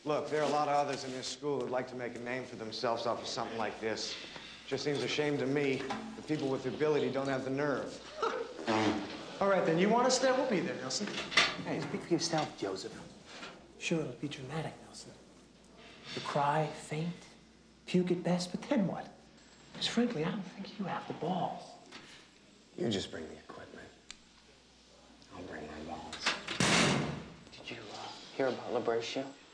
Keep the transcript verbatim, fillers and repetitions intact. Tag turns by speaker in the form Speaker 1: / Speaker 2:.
Speaker 1: Look, there are a lot of others in this school who'd like to make a name for themselves off of something like this. Just seems a shame to me that people with the ability don't have the nerve.
Speaker 2: All right, then. You want us there? We'll be there, Nelson.
Speaker 3: Hey, speak for yourself, Joseph.
Speaker 2: Sure, it'll be dramatic, Nelson. You cry, faint, puke at best, but then what? Because frankly, I don't think you have the balls.
Speaker 3: You just bring the equipment. I'll bring my balls.
Speaker 4: Did you uh, hear about Liberatio?